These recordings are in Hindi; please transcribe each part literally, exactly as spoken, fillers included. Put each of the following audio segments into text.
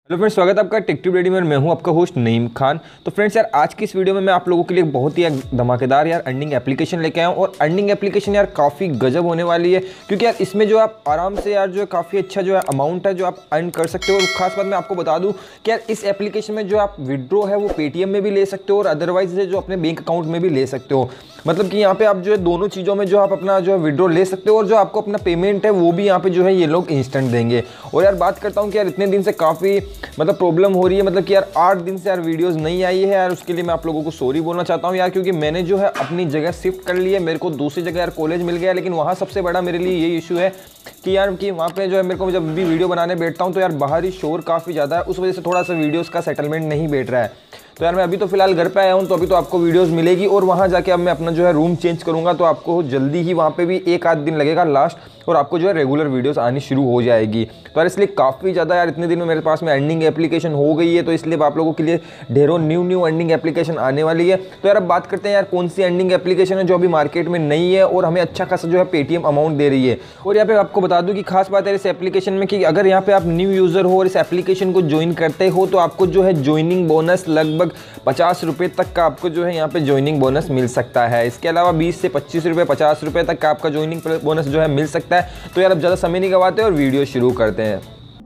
हेलो फ्रेंड्स, स्वागत है आपका टेक ट्यूब रेडी में। मैं हूं आपका होस्ट नईम खान। तो फ्रेंड्स यार, आज की इस वीडियो में मैं आप लोगों के लिए बहुत ही धमाकेदार यार अर्निंग एप्लीकेशन लेके आया हूं। और अर्निंग एप्लीकेशन यार काफ़ी गजब होने वाली है, क्योंकि यार इसमें जो आप आराम से यार जो है काफ़ी अच्छा जो है अमाउंट है जो आप अर्न कर सकते हो। और खास बात मैं आपको बता दूँ कि यार इस एप्लीकेशन में जो आप विड्रॉ है वो पेटीएम में भी ले सकते हो और अदरवाइज जो अपने बैंक अकाउंट में भी ले सकते हो। मतलब कि यहाँ पे आप जो है दोनों चीज़ों में जो आप अपना जो है विड्रॉ ले सकते हो और जो आपको अपना पेमेंट है वो भी यहाँ पे जो है ये लोग इंस्टेंट देंगे। और यार बात करता हूँ कि यार इतने दिन से काफ़ी मतलब प्रॉब्लम हो रही है, मतलब कि यार आठ दिन से यार वीडियोस नहीं आई है यार। उसके लिए मैं आप लोगों को सॉरी बोलना चाहता हूँ यार, क्योंकि मैंने जो है अपनी जगह शिफ्ट कर ली है। मेरे को दूसरी जगह यार कॉलेज मिल गया, लेकिन वहाँ सबसे बड़ा मेरे लिए ये इशू है कि यार कि वहाँ पे जो है मेरे को जब भी वीडियो बनाने बैठता हूँ तो यार बाहरी शोर काफ़ी ज़्यादा है, उस वजह से थोड़ा सा वीडियोज़ का सेटलमेंट नहीं बैठ रहा है। तो यार मैं अभी तो फिलहाल घर पे आया हूँ, तो अभी तो आपको वीडियोस मिलेगी और वहाँ जाके अब मैं अपना जो है रूम चेंज करूँगा, तो आपको जल्दी ही वहाँ पे भी एक आध दिन लगेगा लास्ट, और आपको जो है रेगुलर वीडियोस आनी शुरू हो जाएगी। तो यार इसलिए काफ़ी ज़्यादा यार इतने दिन में मेरे पास में अर्निंग एप्लीकेशन हो गई है, तो इसलिए आप लोगों के लिए ढेरों न्यू न्यू अर्निंग एप्लीकेशन आने वाली है। तो यार अब बात करते हैं यार कौन सी अर्निंग एप्लीकेशन है जो अभी मार्केट में नहीं है और हमें अच्छा खासा जो है पेटीएम अमाउंट दे रही है। और यहाँ पे आपको बता दूँ कि खास बात है इस एप्लीकेशन में कि अगर यहाँ पे आप न्यू यूज़र हो और इस एप्लीकेशन को ज्वाइन करते हो तो आपको जो है ज्वाइनिंग बोनस लगभग पचास रुपये तक का आपको जो है यहाँ पे ज्वाइनिंग बोनस मिल सकता है। इसके अलावा बीस से पच्चीस रुपये पचास रुपये तक का आपका ज्वाइनिंग बोनस जो है मिल सकता है। तो यार अब ज़्यादा समय नहीं गवाते और वीडियो शुरू करते हैं।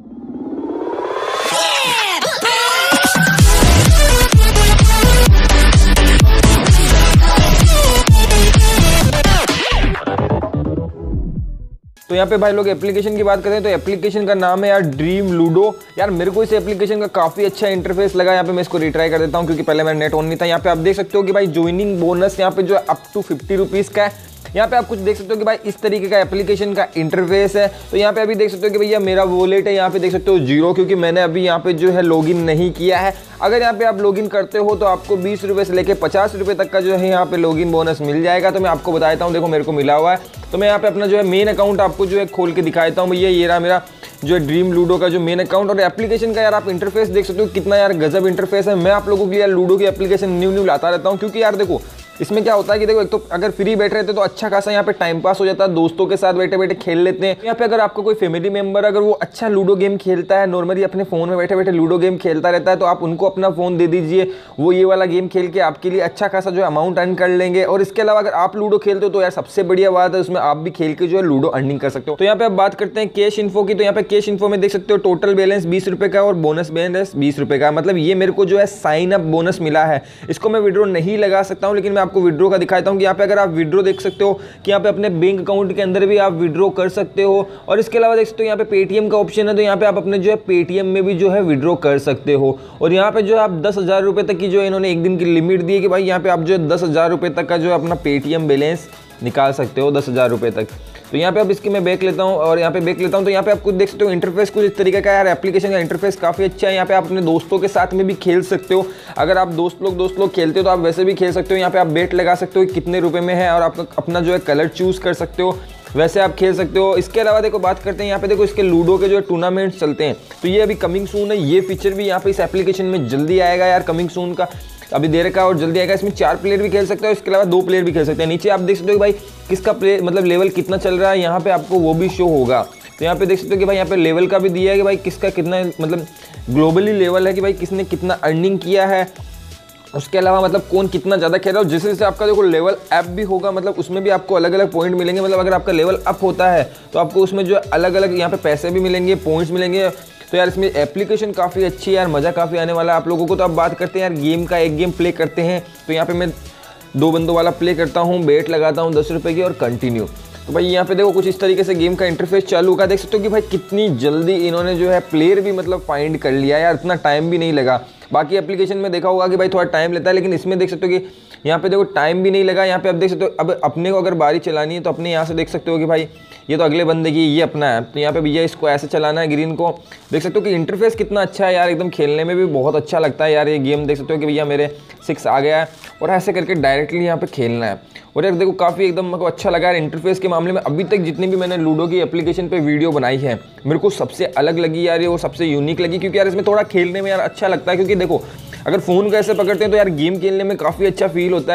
तो यहाँ पे भाई लोग एप्लीकेशन की बात करें तो एप्लीकेशन का नाम है यार ड्रीम लूडो। यार मेरे को इस एप्लीकेशन का काफ़ी अच्छा इंटरफेस लगा। यहाँ पे मैं इसको रिट्राई कर देता हूँ, क्योंकि पहले मेरा नेट ऑन नहीं था। यहाँ पे आप देख सकते हो कि भाई ज्वाइनिंग बोनस यहाँ पे जो है अप टू फिफ्टी रुपीज़ का है। यहाँ पे आप कुछ देख सकते हो कि भाई इस तरीके का एप्लीकेशन का इंटरफेस है। तो यहाँ पे अभी देख सकते हो कि भैया मेरा वॉलेट है, यहाँ पे देख सकते हो जीरो, क्योंकि मैंने अभी यहाँ पे जो है लॉगिन नहीं किया है। अगर यहाँ पे आप लॉगिन करते हो तो आपको बीस रुपये से लेकर पचास रुपये तक का जो है यहाँ पे लॉगिन बोनस मिल जाएगा। तो मैं आपको बता देता हूँ, देखो मेरे को मिला हुआ है। तो मैं यहाँ पे अपना जो है मेन अकाउंट आपको जो है खोल के दिखा देता हूँ। भैया ये रहा मेरा जो है ड्रीम लूडो का जो मेन अकाउंट। और एप्लीकेशन का यार आप इंटरफेस देख सकते हो कितना यार गजब इंटरफेस है। मैं आप लोगों के लिए यार लूडो की एप्लीकेशन न्यू न्यू लाता रहता हूँ, क्योंकि यार देखो इसमें क्या होता है कि देखो एक तो अगर फ्री बैठ रहे थे तो अच्छा खासा यहाँ पे टाइम पास हो जाता है, दोस्तों के साथ बैठे बैठे खेल लेते हैं। यहाँ पे अगर आपको कोई फैमिली मेंबर अगर वो अच्छा लूडो गेम खेलता है, नॉर्मली अपने फोन में बैठे बैठे लूडो गेम खेलता रहता है, तो आप उनको अपना फोन दे दीजिए, वो ये वाला गेम खेल के आपके लिए अच्छा खासा जो है अमाउंट अर्न कर लेंगे। और इसके अलावा अगर आप लूडो खेलते हो तो यार सबसे बढ़िया बात है, उसमें आप भी खेल के जो है लूडो अर्निंग कर सकते हो। तो यहाँ पे आप बात करते हैं कैश इन्फो की। तो यहाँ पे कैश इन्फो में देख सकते हो टोटल बैलेंस बीस रुपये का और बोनस बैलेंस बीस रुपये का। मतलब ये मेरे को जो है साइन अप बोनस मिला है। इसको मैं विड्रॉ नहीं लगा सकता हूँ, लेकिन मैं आपको विड्रॉ का दिखाता हूँ कि यहाँ पे अगर आप विड्रॉ देख सकते हो कि यहाँ पे अपने बैंक अकाउंट के अंदर भी आप विड्रॉ कर सकते हो। और इसके अलावा देख सकते हो यहाँ पे पेटीएम का ऑप्शन है, तो यहाँ पे आप अपने जो है पेटीएम में भी जो है विड्रॉ कर सकते हो। और यहाँ पे जो है आप दस हज़ार रुपये तक की जो है इन्होंने एक दिन की लिमिट दी है कि भाई यहाँ पे आप जो है दस हज़ार रुपये तक का जो है अपना पेटीएम बैलेंस निकाल सकते हो, दस हज़ार रुपये तक। तो यहाँ पे अब इसकी मैं बैक लेता हूँ और यहाँ पे बैक लेता हूँ। तो यहाँ पे आप कुछ देख सकते हो इंटरफेस कुछ इस तरीके का यार एप्लीकेशन का इंटरफेस काफ़ी अच्छा है। यहाँ पे आप अपने दोस्तों के साथ में भी खेल सकते हो। अगर आप दोस्त लोग दोस्त लोग खेलते हो तो आप वैसे भी खेल सकते हो। यहाँ पे आप बेट लगा सकते हो कितने रुपए में है और आप अपना जो है कलर चूज़ कर सकते हो, वैसे आप खेल सकते हो। इसके अलावा देखो बात करते हैं यहाँ पे देखो इसके लूडो के जो टूर्नामेंट्स चलते हैं, तो ये अभी कमिंग सून है। ये फीचर भी यहाँ पे इस एप्लीकेशन में जल्दी आएगा यार, कमिंग सून का अभी देर का और जल्दी आएगा। इसमें चार प्लेयर भी खेल सकते हो, इसके अलावा दो प्लेयर भी खेल सकते हैं। नीचे आप देख सकते हो कि भाई किसका प्ले मतलब लेवल कितना चल रहा है, यहाँ पे आपको वो भी शो होगा। तो यहाँ पे देख सकते हो कि भाई यहाँ पे लेवल का भी दिया है कि भाई किसका कितना मतलब ग्लोबली लेवल है, कि भाई किसने कितना अर्निंग किया है। उसके अलावा मतलब कौन कितना ज़्यादा खेल रहा है। जैसे जैसे आपका देखो लेवल अप भी होगा, मतलब उसमें भी आपको अलग अलग पॉइंट मिलेंगे। मतलब अगर आपका लेवल अप होता है तो आपको उसमें जो अलग अलग यहाँ पे पैसे भी मिलेंगे, पॉइंट्स मिलेंगे। तो यार इसमें एप्लीकेशन काफ़ी अच्छी है यार, मज़ा काफ़ी आने वाला है आप लोगों को। तो अब बात करते हैं यार गेम का, एक गेम प्ले करते हैं। तो यहाँ पे मैं दो बंदों वाला प्ले करता हूँ, बेट लगाता हूँ दस रुपये की और कंटिन्यू। तो भाई यहाँ पे देखो कुछ इस तरीके से गेम का इंटरफेस चालू होगा। देख सकते हो कि भाई कितनी जल्दी इन्होंने जो है प्लेयर भी मतलब फाइंड कर लिया यार, इतना टाइम भी नहीं लगा। बाकी एप्लीकेशन में देखा होगा कि भाई थोड़ा टाइम लेता है, लेकिन इसमें देख सकते हो कि यहाँ पे देखो टाइम भी नहीं लगा। यहाँ पे अब देख सकते हो अब अपने को अगर बारी चलानी है तो अपने यहाँ से देख सकते हो कि भाई ये तो अगले बंदे की, ये अपना है। तो यहाँ पे भैया इसको ऐसे चलाना है ग्रीन को। देख सकते हो कि इंटरफेस कितना अच्छा है यार, एकदम खेलने में भी बहुत अच्छा लगता है यार ये गेम। देख सकते हो कि भैया मेरे सिक्स आ गया है और ऐसे करके डायरेक्टली यहाँ पे खेलना है। और यार देखो काफ़ी एकदम मेरे को अच्छा लगा यार इंटरफेस के मामले में। अभी तक जितनी भी मैंने लूडो की एप्लीकेशन पे वीडियो बनाई है, मेरे को सबसे अलग लगी यार ये, वो सबसे यूनिक लगी, क्योंकि यार इसमें थोड़ा खेलने में यार अच्छा लगता है। क्योंकि देखो अगर फ़ोन को ऐसे पकड़ते हैं तो यार गेम खेलने में काफ़ी अच्छा फील होता है।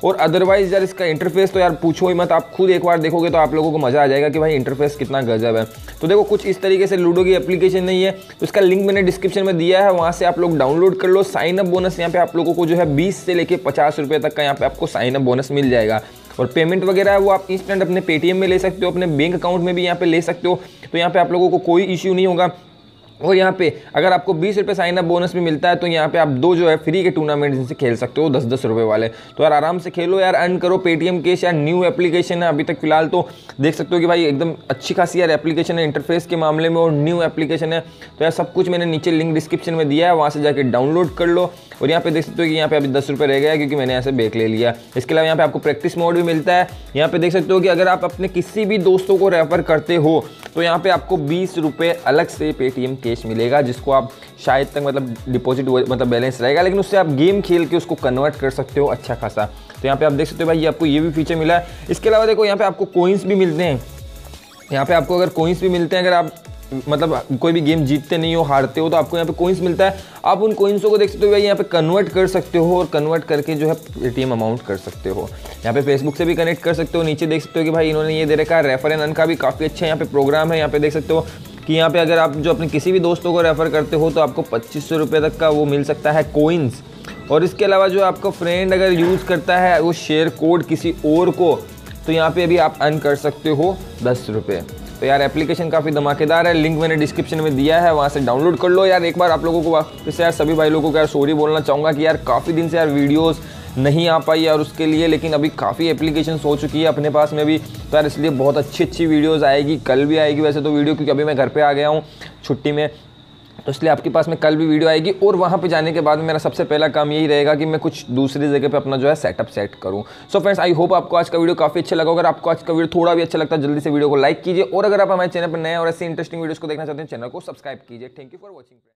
और अदरवाइज यार इसका इंटरफेस तो यार पूछो ही मत, आप खुद एक बार देखोगे तो आप लोगों को मज़ा आ जाएगा कि भाई इंटरफेस कितना गजब है। तो देखो कुछ इस तरीके से लूडो की एप्लीकेशन नहीं है, तो इसका लिंक मैंने डिस्क्रिप्शन में दिया है, वहाँ से आप लोग डाउनलोड कर लो। साइन अप बोनस यहाँ पे आप लोगों को जो है बीस से लेके पचास रुपये तक का यहाँ पे आपको साइन अप बोनस मिल जाएगा। और पेमेंट वगैरह है वो आप इंस्टेंट अपने पेटीएम में ले सकते हो, अपने बैंक अकाउंट में भी यहाँ पे ले सकते हो, तो यहाँ पे आप लोगों को कोई इश्यू नहीं होगा। और यहाँ पे अगर आपको बीस रुपये साइन अप बोनस भी मिलता है तो यहाँ पे आप दो जो है फ्री के टूर्नामेंट जिनसे खेल सकते हो दस दस रुपये वाले। तो यार आराम से खेलो यार, अर्न करो। पेटीएम कैश यार न्यू एप्लीकेशन है अभी तक फिलहाल, तो देख सकते हो कि भाई एकदम अच्छी खासी यार एप्लीकेशन है इंटरफेस के मामले में, और न्यू एप्लीकेशन है। तो यार सब कुछ मैंने नीचे लिंक डिस्क्रिप्शन में दिया है, वहाँ से जाकर डाउनलोड कर लो। और यहाँ पे देख सकते हो कि यहाँ पे अभी दस रुपये रह गया क्योंकि मैंने यहाँ से बैक ले लिया। इसके अलावा यहाँ पे आपको प्रैक्टिस मोड भी मिलता है। यहाँ पे देख सकते हो कि अगर आप अपने किसी भी दोस्तों को रेफर करते हो तो यहाँ पे आपको बीस रुपये अलग से पेटीएम कैश मिलेगा, जिसको आप शायद तक मतलब डिपॉजिट मतलब बैलेंस रहेगा, लेकिन उससे आप गेम खेल के उसको कन्वर्ट कर सकते हो अच्छा खासा। तो यहाँ पे आप देख सकते हो भाई, ये आपको ये भी फीचर मिला है। इसके अलावा देखो यहाँ पे आपको कोइंस भी मिलते हैं। यहाँ पे आपको अगर कोइंस भी मिलते हैं, अगर आप मतलब कोई भी गेम जीतते नहीं हो, हारते हो, तो आपको यहाँ पे कोइंस मिलता है। आप उन कोइंसों को देख सकते हो भाई, यहाँ पे कन्वर्ट कर सकते हो और कन्वर्ट करके जो है पेटीएम अमाउंट कर सकते हो। यहाँ पे फेसबुक से भी कनेक्ट कर सकते हो। नीचे देख सकते हो कि भाई इन्होंने ये दे रखा है रेफर एंड अर्न का भी काफ़ी अच्छा यहाँ पे प्रोग्राम है। यहाँ पे देख सकते हो कि यहाँ पे अगर आप जो अपने किसी भी दोस्तों को रेफर करते हो तो आपको पच्चीस सौ रुपये तक का वो मिल सकता है कोइंस। और इसके अलावा जो आपका फ्रेंड अगर यूज़ करता है वो शेयर कोड किसी और को, तो यहाँ पे भी आप अर्न कर सकते हो दस रुपये। तो यार एप्लीकेशन काफ़ी धमाकेदार है, लिंक मैंने डिस्क्रिप्शन में दिया है, वहाँ से डाउनलोड कर लो। यार एक बार आप लोगों को वापस यार सभी भाई लोगों को यार सॉरी बोलना चाहूँगा कि यार काफ़ी दिन से यार वीडियोस नहीं आ पाई यार उसके लिए, लेकिन अभी काफ़ी एप्लीकेशन हो चुकी है अपने पास में भी, तो यार इसलिए बहुत अच्छी अच्छी वीडियोज़ आएगी। कल भी आएगी वैसे तो वीडियो, क्योंकि अभी मैं घर पर आ गया हूँ छुट्टी में, तो इसलिए आपके पास में कल भी वीडियो आएगी। और वहाँ पे जाने के बाद मेरा सबसे पहला काम यही रहेगा कि मैं कुछ दूसरी जगह पे अपना जो है सेटअप सेट करूँ। सो फ्रेंड्स, आई होप आपको आज का वीडियो काफ़ी अच्छा लगा। अगर आपको आज का वीडियो थोड़ा भी अच्छा लगता है जल्दी से वीडियो को लाइक कीजिए, और अगर आप हमारे चैनल पर नए और ऐसे इंटरेस्टिंग वीडियोस को देखना चाहते हैं चैनल को सब्सक्राइब कीजिए। Thank you for watching.